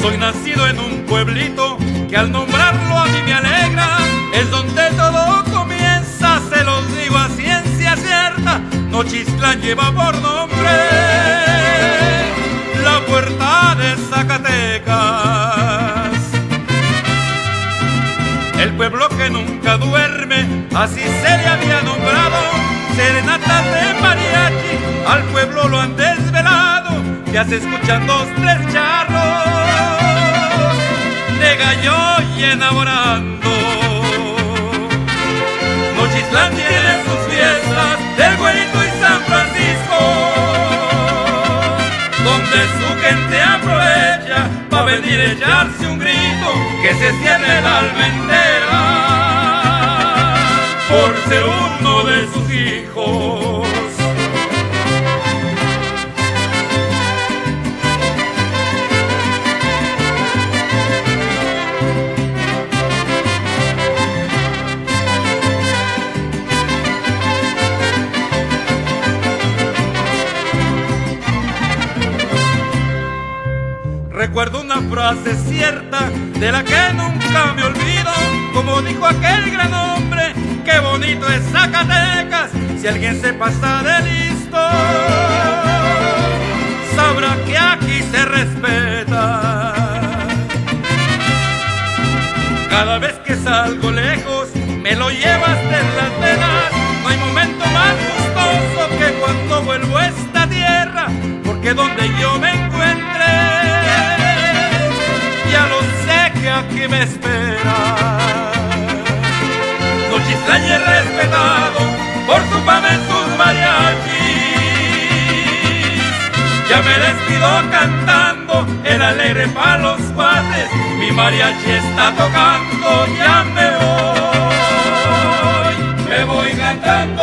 Soy nacido en un pueblito que al nombrarlo a mí me alegra. Es donde todo comienza, se los digo a ciencia cierta. Nochistlán lleva por nombre la puerta de Zacatecas. El pueblo que nunca duerme, así se le había nombrado. Serenatas de mariachi, al pueblo lo han desvelado. Ya se escuchan 2, 3 charros de gallo y enamorando. Nochistlán tiene sus fiestas del Güerito y San Francisco, donde su gente aprovecha para venir a echarse un grito que se cierre el alma entera por ser uno de sus hijos. Recuerdo una frase cierta de la que nunca me olvido, como dijo aquel gran hombre: qué bonito es Zacatecas. Si alguien se pasa de listo, sabrá que aquí se respeta. Cada vez que salgo lejos, me lo llevas en las venas. No hay momento más gustoso que cuando vuelvo a esta tierra, porque donde yo me encuentre, ya lo sé que aquí me espera. Nochistlán es respetado por su fama en sus mariachis. Ya me despido cantando el alegre pa' los cuates. Mi mariachi está tocando, ya me voy cantando.